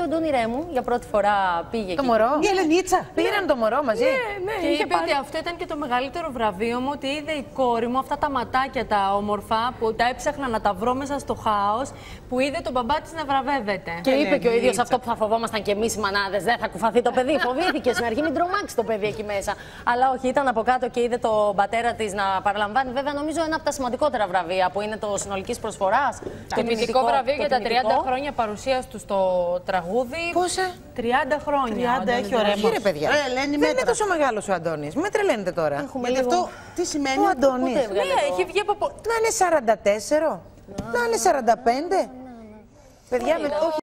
ο Αντώνη Ρέμου για πρώτη φορά πήγε εκεί. Το μωρό. Η Ελενίτσα. Πήραν το μωρό μαζί. Και είπε ότι αυτό ήταν και το μεγαλύτερο βραβείο μου, ότι είδε η κόρη μου αυτά τα ματάκια τα όμορφα που τα έψαχνα να τα βρω μέσα στο χάος, που είδε τον μπαμπά της να βραβεύεται. Και είπε και ο ίδιος αυτό που θα φοβόμασταν και εμείς οι μανάδες. Δεν θα κουφαθεί το παιδί. Φοβήθηκε στην αρχή, μην τρομάξει το παιδί εκεί μέσα. Αλλά όχι, ήταν από κάτω και είδε τον πατέρα της να παραλαμβάνει. Βέβαια, νομίζω ένα από τα σημαντικότερα βραβεία που είναι το συνολικής προσφοράς. Το τιμητικό βραβείο για τα 30 χρόνια παρουσίας του στο τραγούδι. Πόσα? 30 χρόνια. 30 έχει ωραία. Κύριε παιδιά. Ελένη, Δεν είναι τόσο μεγάλος ο Αντώνης. Μην τρελαίνετε τώρα. Γιατί αυτό τι σημαίνει? Ο Αντώνης. Ούτε έβγαλε Ναι, έχει βγει από. Να είναι 44, να είναι 45. Παιδιά, όχι.